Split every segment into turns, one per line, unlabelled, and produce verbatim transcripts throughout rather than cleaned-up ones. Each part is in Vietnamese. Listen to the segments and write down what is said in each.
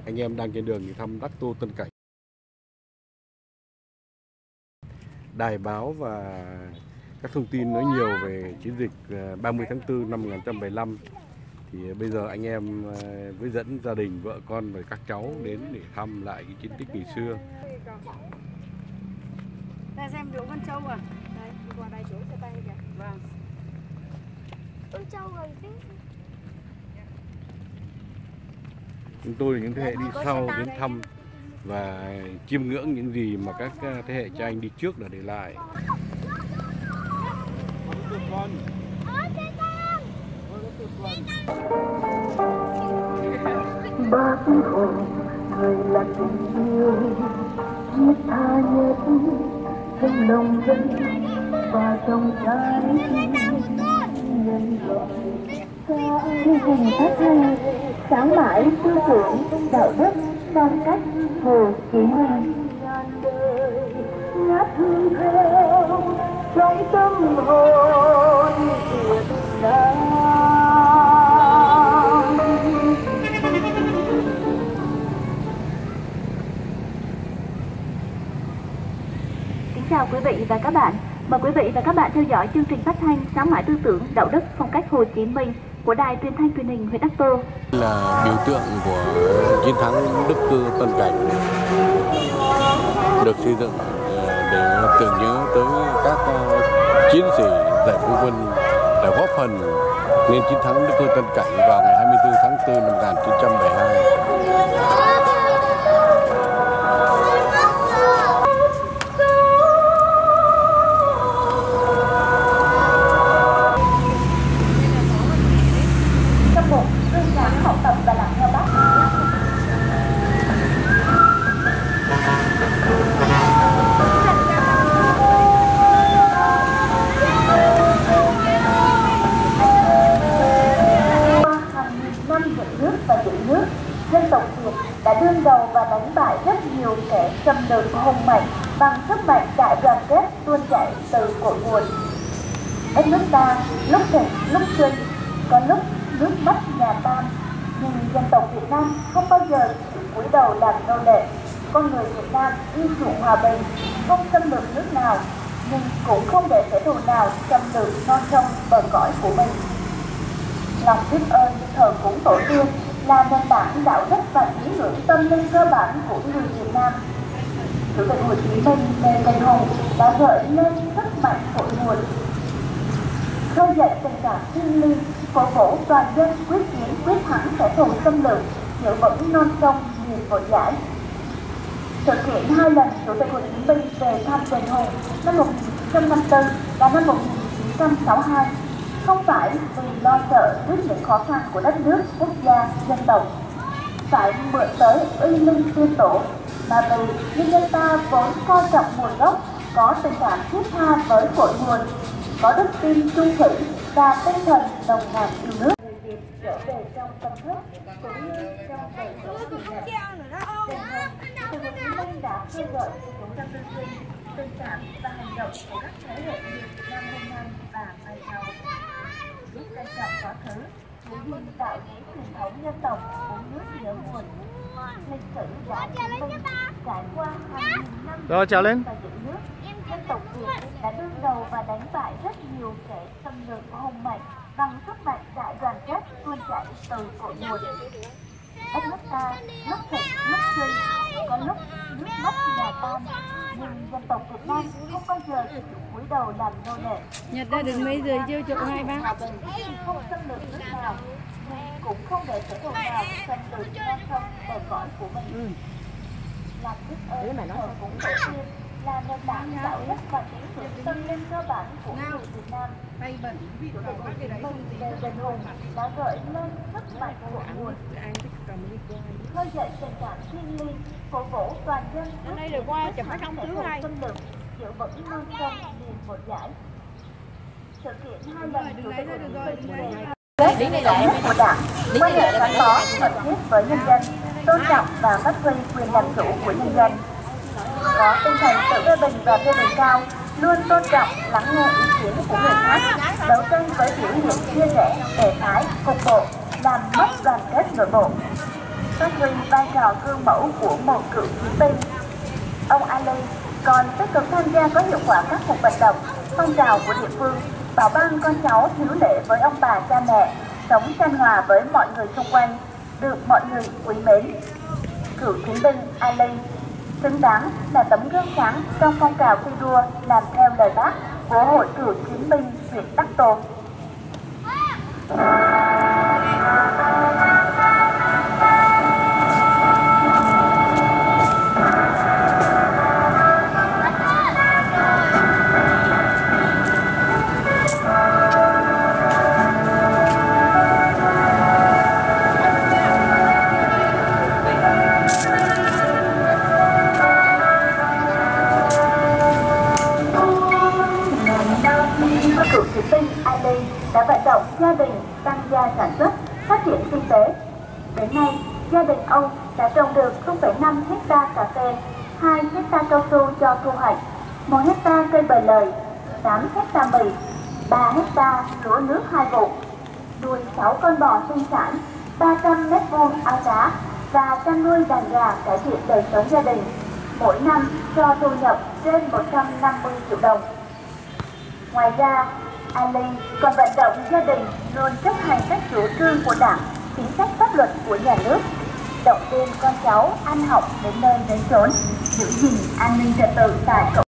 Anh em đang trên đường đi thăm Đắc Tô Tân Cảnh. Đài báo và các thông tin nói nhiều về chiến dịch ba mươi tháng tư năm một nghìn chín trăm bảy mươi lăm. Thì bây giờ anh em với dẫn gia đình, vợ con và các cháu đến để thăm lại cái chiến tích ngày xưa.
Đây xem chỗ con trâu à? Đây, đi qua đây chỗ xe tay kìa. Vâng.
Ôi trâu rồi chứ.
Chúng tôi là những thế hệ đi sau đến thăm và chiêm ngưỡng những gì mà các thế hệ cha anh đi trước đã để lại.
Bác hồ người là tình yêu thiết tha nhất trong lòng dân và trong trái tim nhân loại.
Chương trình phát thanh sáng mãi tư tưởng đạo đức phong cách Hồ Chí Minh,
ngát hương theo trong tâm hồn Việt Nam.
Kính chào quý vị và các bạn. Mời quý vị và các bạn theo dõi chương trình phát thanh sáng mãi tư tưởng đạo đức phong cách Hồ Chí Minh của Đài Truyền thanh Truyền hình huyện Đắc Tô.
Là biểu tượng của chiến thắng Đức Tô Tân Cảnh, được xây dựng để tưởng nhớ tới các chiến sĩ giải phóng quân đã góp phần nên chiến thắng Đức Tô Tân Cảnh vào ngày hai mươi tư tháng tư năm một nghìn chín trăm bảy mươi hai.
Đã đương đầu và đánh bại rất nhiều kẻ xâm lược hùng mạnh bằng sức mạnh đại đoàn kết tuôn chảy từ cội nguồn. Đất nước ta lúc thịnh lúc suy, có lúc nước mất nhà tan, nhưng dân tộc Việt Nam không bao giờ chịu cúi đầu làm nô lệ. Con người Việt Nam yêu chuộng hòa bình, không xâm lược nước nào, nhưng cũng không để kẻ thù nào xâm lược non sông bờ cõi của mình. Lòng biết ơn thờ cúng tổ tiên là nền tảng đạo đức và tín ngưỡng tâm linh cơ bản của người Việt Nam. Chủ tịch Hồ Chí Minh Lê Văn Hùng đã gợi lên sức mạnh cội nguồn, khơi dậy tình cảm thiêng liêng, cổ vũ toàn dân quyết chiến quyết thắng kẻ thù xâm lược, giữ vững non sông miền vội giải. Thực hiện hai lần Chủ tịch Hồ Chí Minh về thăm đền Hùng năm một nghìn chín trăm năm mươi tư và năm một nghìn chín trăm sáu mươi hai, không phải vì lo sợ trước những khó khăn của đất nước, quốc gia, dân tộc, phải mượn tới uy linh tiên tổ, mà vì nhân dân ta vốn coi trọng nguồn gốc, có tình cảm thiết tha với cội nguồn, có đức tin trung thủy và tinh thần nồng nàn yêu nước. Người Việt trở về trong tâm thức cũng như trong đời sống thường nhật. Đền Hùng, Chủ tịch Hồ Chí Minh đã kêu gọi chúng ta tư duy, tình cảm và hành động của các thế hệ người Việt Nam hôm nay và mai sau. Biết trân trọng quá khứ, giữ gìn đạo lý truyền thống dân tộc, uống nước nhớ nguồn. Lịch sử đã chứng minh trải qua hàng nghìn năm
rồi trèo lên
và giữ nước, dân tộc Việt đã đương đầu và đánh bại rất nhiều kẻ xâm lược hùng mạnh bằng sức mạnh đại đoàn kết tuôn chảy từ cội nguồn. Đất nước ta lúc thịnh lúc suy, có lúc nước mất nhà tan, nhưng dân tộc Việt Nam không bao giờ chịu cúi đầu làm nô lệ.
Nhật ra đến mấy giờ chưa chỗ hai ba?
Không xâm lược nước nào, nhưng cũng không để kẻ thù nào xâm lược non sông bờ cõi của mình. Ừ. Làm biết ơn thờ cúng tổ tiên là nền tảng đạo đức và tín ngưỡng tâm linh cơ bản của người Việt Nam. Chủ tịch Hồ Chí Minh Lê Văn Hùng đã gợi lên sức mạnh của nguồn, khơi dậy tình cảm thiêng liêng, cổ vũ toàn dân
Hôm nay được qua chụp ở trong thứ hai.
xâm lược, giữ vững non sông miền một giải. Sự kiện hai lần Chủ tịch Hồ Chí Minh về đến thống nhất của Đảng, quan hệ gắn bó mật thiết với nhân dân, tôn trọng và phát huy quyền làm chủ của nhân dân, có tinh thần tự phê bình và phê bình cao, luôn tôn trọng lắng nghe ý kiến của người khác, đấu tranh với biểu hiện chia rẽ, bè phái, cục bộ, làm mất đoàn kết nội bộ. phát huy vai trò gương mẫu của một cựu chiến binh. Ông Ali còn tích cực tham gia có hiệu quả các cuộc vận động, phong trào của địa phương, bảo ban con cháu hiếu lễ với ông bà cha mẹ, sống chan hòa với mọi người xung quanh, được mọi người quý mến. Cựu chiến binh Ali xứng đáng là tấm gương sáng trong phong trào thi đua làm theo lời bác của Hội Cựu chiến binh huyện Đắc Tô. Cựu chiến binh Ali đã vận động gia đình tăng gia sản xuất, phát triển kinh tế. Đến nay, gia đình ông đã trồng được không phẩy năm hecta cà phê, hai hecta cao su cho thu hoạch, một hecta cây bời lời, tám hecta mì, ba hecta lúa nước hai vụ, nuôi sáu con bò sinh sản, ba trăm mét vuông ao cá và chăn nuôi đàn gà cải thiện đời sống gia đình. Mỗi năm cho thu nhập trên một trăm năm mươi triệu đồng. Ngoài ra, Ali còn vận động gia đình luôn chấp hành các chủ trương của Đảng, chính sách pháp luật của nhà nước, động viên con cháu ăn học đến nơi đến chốn, giữ gìn an ninh trật tự tại cộng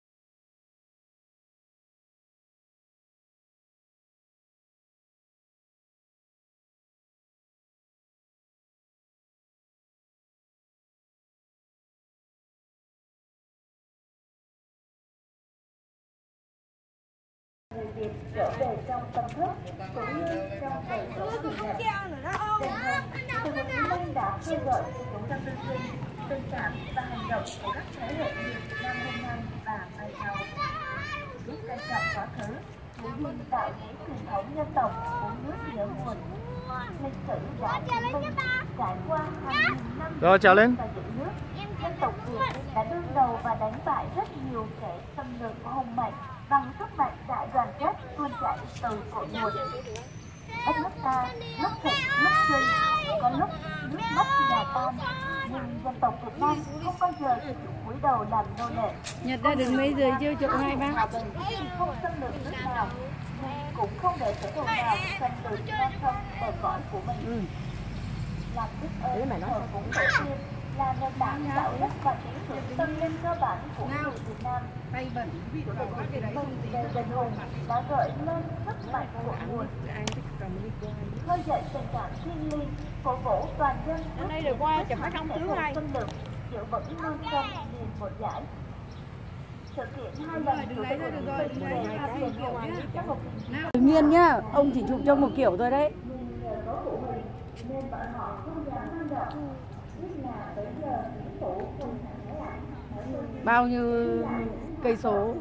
người Việt trở về trong tâm thức cũng như trong đời sống thường nhật. Đền Hùng, từ một chiến binh đã khơi gợi chúng trong tư duy, tình cảm và hành động của các thế hệ người Việt Nam hôm nay và mai sau. Biết trân trọng quá khứ, giữ gìn đạo lý truyền thống dân tộc, uống nước nhớ nguồn. Lịch sử đã chứng minh trải qua hàng nghìn năm
rồi trèo lên
và giữ nước, dân tộc Việt đã đương đầu và đánh bại rất nhiều kẻ xâm lược hùng mạnh bằng sức mạnh đại đoàn kết tuôn chảy từ cội nguồn. Đất nước ta lúc thịnh lúc suy, có lúc nước mất nhà tan, nhưng dân tộc Việt Nam không bao giờ chịu cúi đầu làm nô lệ.
Nhật ra đứng mấy giờ chưa chỗ hai ba.
Không xâm lược nước nào, nhưng cũng không để kẻ thù nào xâm lược non sông bờ cõi của mình.
Ừ.
Làm biết ơn thờ cúng tổ tiên là nền tảng đạo đức và chính trị tâm linh cơ bản của người Việt Nam.
Tay bẩn vì nó bảo cái đấy không tí
Đền Đền Hùng đã gợi lên sức mạnh của nguồn, khơi dậy tình cảm thiêng liêng, cổ vũ toàn dân.
ở đây được qua chụp phát không thứ hai.
Xâm lược, giữ vững non sông miền một giải. Sự kiện hai lần chủ tịch Hồ Chí Minh về thăm Đền Hùng trong một
Tự nhiên nhá, ông chỉ chụp trong một kiểu thôi đấy.
nhờ có phụ huynh nên bọn họ không dám manh động. Biết là bây giờ chính phủ không thể lại.
Bao nhiêu cây số.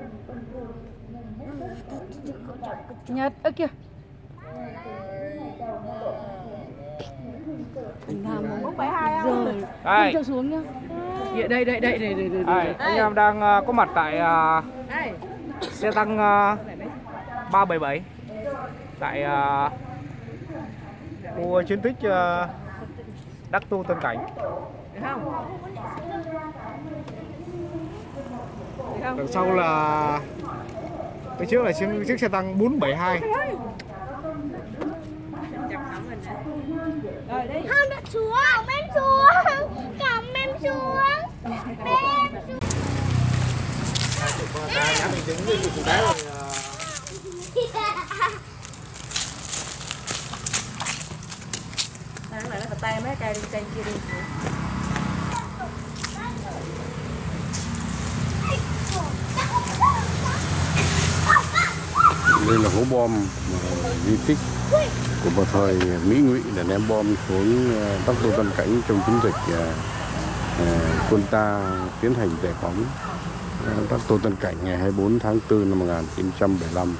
Nhật ơ kìa. Làm một rồi không cho xuống nhá. Đây đây đây đây đây đây.
Đây, anh em đang uh, có mặt tại uh, xe tăng uh, ba bảy bảy tại uh, khu chiến tích uh, Đắc Tô Tân Cảnh. Đằng sau là cái trước là chiếc, chiếc xe tăng bốn bảy hai.
Không được xuống, em xuống, cầm em xuống, em xuống.
Sáng lại nó phải tay mấy cây đi cây kia đi.
Đây là hố bom di tích của một thời Mỹ Ngụy để ném bom xuống Đắc Tô Tân Cảnh trong chiến dịch quân ta tiến hành giải phóng Đắc Tô Tân Cảnh ngày hai mươi bốn tháng tư năm một nghìn chín trăm bảy mươi lăm.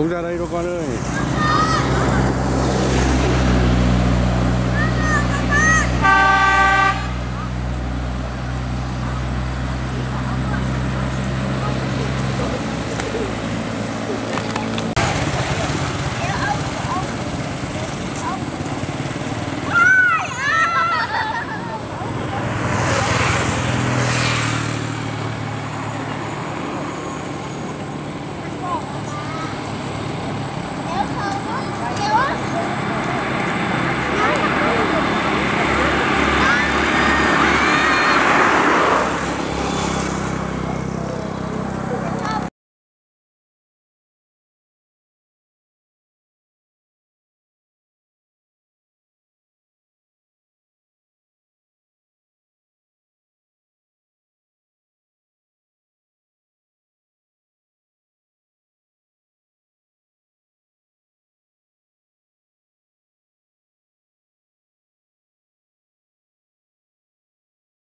Không ra đây đâu con ơi.